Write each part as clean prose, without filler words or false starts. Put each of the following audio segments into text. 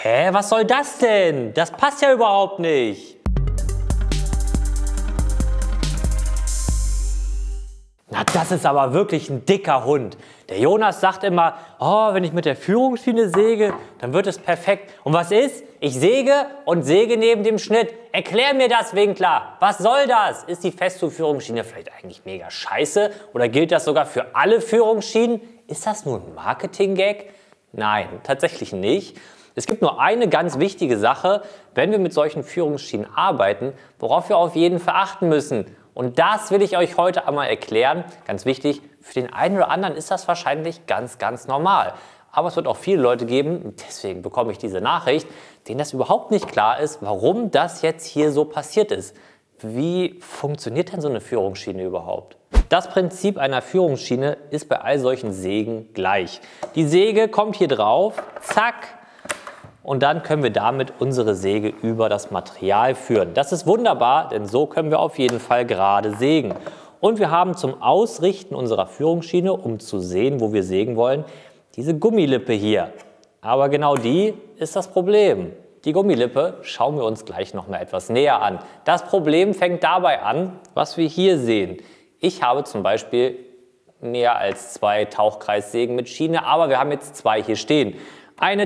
Hä, was soll das denn? Das passt ja überhaupt nicht. Na, das ist aber wirklich ein dicker Hund. Der Jonas sagt immer, oh, wenn ich mit der Führungsschiene säge, dann wird es perfekt. Und was ist? Ich säge und säge neben dem Schnitt. Erklär mir das, Winkler. Was soll das? Ist die Festool-Führungsschiene vielleicht eigentlich mega scheiße? Oder gilt das sogar für alle Führungsschienen? Ist das nur ein Marketing-Gag? Nein, tatsächlich nicht. Es gibt nur eine ganz wichtige Sache, wenn wir mit solchen Führungsschienen arbeiten, worauf wir auf jeden Fall achten müssen. Und das will ich euch heute einmal erklären. Ganz wichtig, für den einen oder anderen ist das wahrscheinlich ganz, ganz normal. Aber es wird auch viele Leute geben, deswegen bekomme ich diese Nachricht, denen das überhaupt nicht klar ist, warum das jetzt hier so passiert ist. Wie funktioniert denn so eine Führungsschiene überhaupt? Das Prinzip einer Führungsschiene ist bei all solchen Sägen gleich. Die Säge kommt hier drauf, zack, und dann können wir damit unsere Säge über das Material führen. Das ist wunderbar, denn so können wir auf jeden Fall gerade sägen. Und wir haben zum Ausrichten unserer Führungsschiene, um zu sehen, wo wir sägen wollen, diese Gummilippe hier. Aber genau die ist das Problem. Die Gummilippe schauen wir uns gleich noch mal etwas näher an. Das Problem fängt dabei an, was wir hier sehen. Ich habe zum Beispiel mehr als 2 Tauchkreissägen mit Schiene, aber wir haben jetzt 2 hier stehen. Eine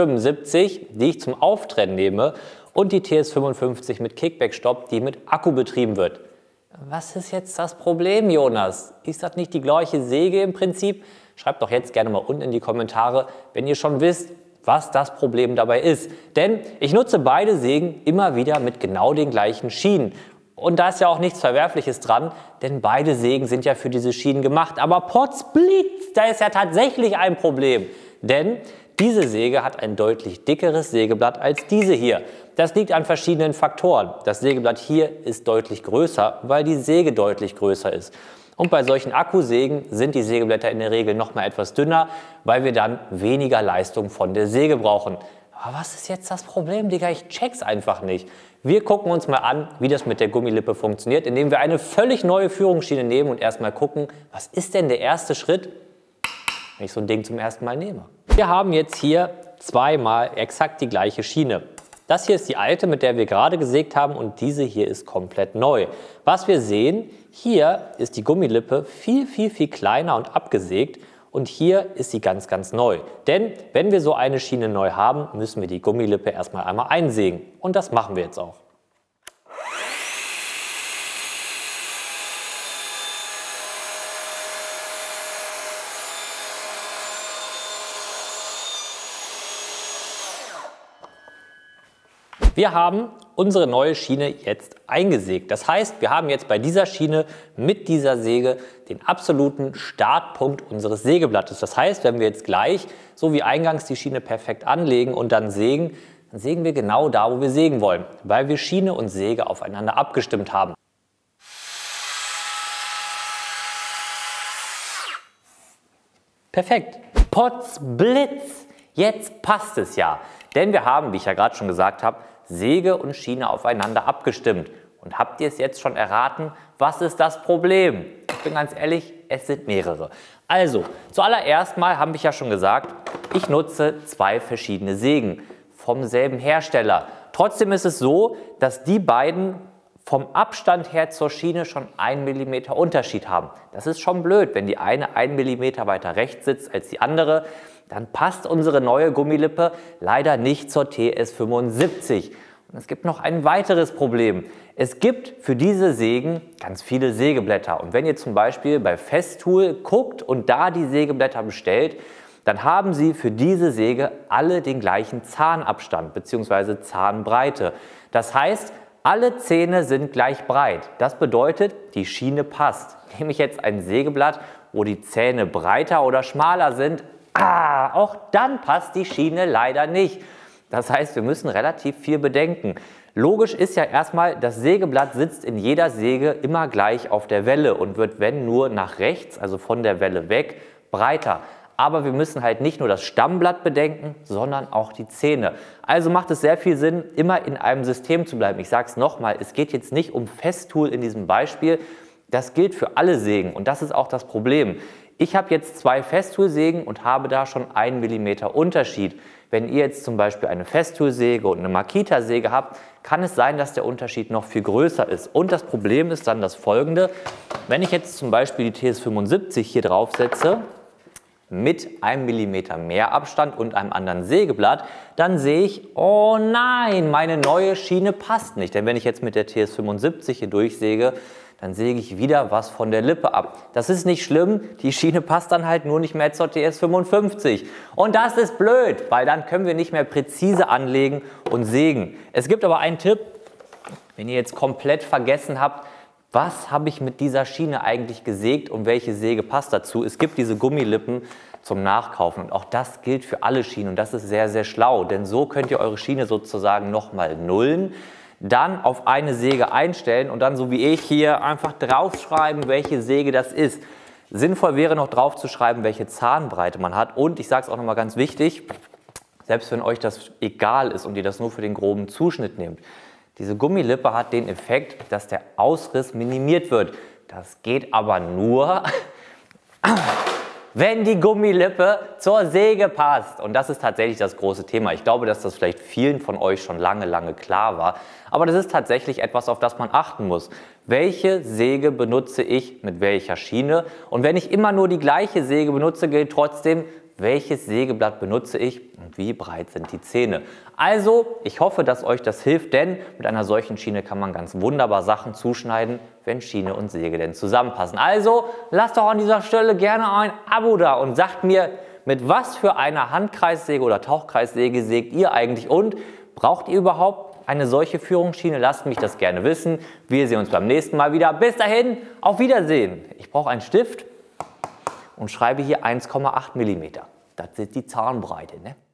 TS75, die ich zum Auftrennen nehme, und die TS55 mit Kickback-Stopp, die mit Akku betrieben wird. Was ist jetzt das Problem, Jonas? Ist das nicht die gleiche Säge im Prinzip? Schreibt doch jetzt gerne mal unten in die Kommentare, wenn ihr schon wisst, was das Problem dabei ist. Denn ich nutze beide Sägen immer wieder mit genau den gleichen Schienen. Und da ist ja auch nichts Verwerfliches dran, denn beide Sägen sind ja für diese Schienen gemacht. Aber Potzblitz, da ist ja tatsächlich ein Problem. Denn diese Säge hat ein deutlich dickeres Sägeblatt als diese hier. Das liegt an verschiedenen Faktoren. Das Sägeblatt hier ist deutlich größer, weil die Säge deutlich größer ist. Und bei solchen Akkusägen sind die Sägeblätter in der Regel noch mal etwas dünner, weil wir dann weniger Leistung von der Säge brauchen. Aber was ist jetzt das Problem, Digga? Ich check's einfach nicht. Wir gucken uns mal an, wie das mit der Gummilippe funktioniert, indem wir eine völlig neue Führungsschiene nehmen und erstmal gucken, was ist denn der erste Schritt, wenn ich so ein Ding zum ersten Mal nehme. Wir haben jetzt hier zweimal exakt die gleiche Schiene. Das hier ist die alte, mit der wir gerade gesägt haben, und diese hier ist komplett neu. Was wir sehen, hier ist die Gummilippe viel, viel, viel kleiner und abgesägt, und hier ist sie ganz, ganz neu. Denn wenn wir so eine Schiene neu haben, müssen wir die Gummilippe erstmal einmal einsägen. Und das machen wir jetzt auch. Wir haben unsere neue Schiene jetzt eingesägt. Das heißt, wir haben jetzt bei dieser Schiene mit dieser Säge den absoluten Startpunkt unseres Sägeblattes. Das heißt, wenn wir jetzt gleich, so wie eingangs, die Schiene perfekt anlegen und dann sägen wir genau da, wo wir sägen wollen, weil wir Schiene und Säge aufeinander abgestimmt haben. Perfekt. Potzblitz! Jetzt passt es ja. Denn wir haben, wie ich ja gerade schon gesagt habe, Säge und Schiene aufeinander abgestimmt. Und habt ihr es jetzt schon erraten? Was ist das Problem? Ich bin ganz ehrlich, es sind mehrere. Also, zuallererst mal habe ich ja schon gesagt, ich nutze 2 verschiedene Sägen vom selben Hersteller. Trotzdem ist es so, dass die beiden vom Abstand her zur Schiene schon 1 mm Unterschied haben. Das ist schon blöd, wenn die eine 1 mm weiter rechts sitzt als die andere. Dann passt unsere neue Gummilippe leider nicht zur TS75. Und es gibt noch ein weiteres Problem. Es gibt für diese Sägen ganz viele Sägeblätter. Und wenn ihr zum Beispiel bei Festool guckt und da die Sägeblätter bestellt, dann haben sie für diese Säge alle den gleichen Zahnabstand bzw. Zahnbreite. Das heißt, alle Zähne sind gleich breit. Das bedeutet, die Schiene passt. Nehme ich jetzt ein Sägeblatt, wo die Zähne breiter oder schmaler sind, auch dann passt die Schiene leider nicht. Das heißt, wir müssen relativ viel bedenken. Logisch ist ja erstmal, das Sägeblatt sitzt in jeder Säge immer gleich auf der Welle und wird, wenn nur, nach rechts, also von der Welle weg, breiter. Aber wir müssen halt nicht nur das Stammblatt bedenken, sondern auch die Zähne. Also macht es sehr viel Sinn, immer in einem System zu bleiben. Ich sage es nochmal, es geht jetzt nicht um Festool in diesem Beispiel. Das gilt für alle Sägen und das ist auch das Problem. Ich habe jetzt zwei Festtoolsägen und habe da schon 1 mm Unterschied. Wenn ihr jetzt zum Beispiel eine Festtoolsäge und eine Makita-Säge habt, kann es sein, dass der Unterschied noch viel größer ist. Und das Problem ist dann das folgende: Wenn ich jetzt zum Beispiel die TS75 hier drauf setze, mit 1 mm mehr Abstand und einem anderen Sägeblatt, dann sehe ich, oh nein, meine neue Schiene passt nicht. Denn wenn ich jetzt mit der TS75 hier durchsäge, dann säge ich wieder was von der Lippe ab. Das ist nicht schlimm, die Schiene passt dann halt nur nicht mehr zur TS55. Und das ist blöd, weil dann können wir nicht mehr präzise anlegen und sägen. Es gibt aber einen Tipp, wenn ihr jetzt komplett vergessen habt, was habe ich mit dieser Schiene eigentlich gesägt und welche Säge passt dazu. Es gibt diese Gummilippen zum Nachkaufen und auch das gilt für alle Schienen und das ist sehr, sehr schlau, denn so könnt ihr eure Schiene sozusagen nochmal nullen, dann auf eine Säge einstellen und dann so wie ich hier einfach draufschreiben, welche Säge das ist. Sinnvoll wäre noch drauf zu schreiben, welche Zahnbreite man hat und ich sage es auch nochmal ganz wichtig, selbst wenn euch das egal ist und ihr das nur für den groben Zuschnitt nehmt, diese Gummilippe hat den Effekt, dass der Ausriss minimiert wird. Das geht aber nur, wenn die Gummilippe zur Säge passt. Und das ist tatsächlich das große Thema. Ich glaube, dass das vielleicht vielen von euch schon lange, lange klar war. Aber das ist tatsächlich etwas, auf das man achten muss. Welche Säge benutze ich mit welcher Schiene? Und wenn ich immer nur die gleiche Säge benutze, gilt trotzdem, welches Sägeblatt benutze ich und wie breit sind die Zähne. Also, ich hoffe, dass euch das hilft, denn mit einer solchen Schiene kann man ganz wunderbar Sachen zuschneiden, wenn Schiene und Säge denn zusammenpassen. Also, lasst doch an dieser Stelle gerne ein Abo da und sagt mir, mit was für einer Handkreissäge oder Tauchkreissäge sägt ihr eigentlich und braucht ihr überhaupt eine solche Führungsschiene? Lasst mich das gerne wissen. Wir sehen uns beim nächsten Mal wieder. Bis dahin, auf Wiedersehen. Ich brauche einen Stift und schreibe hier 1,8 mm. Das ist die Zahnbreite, ne?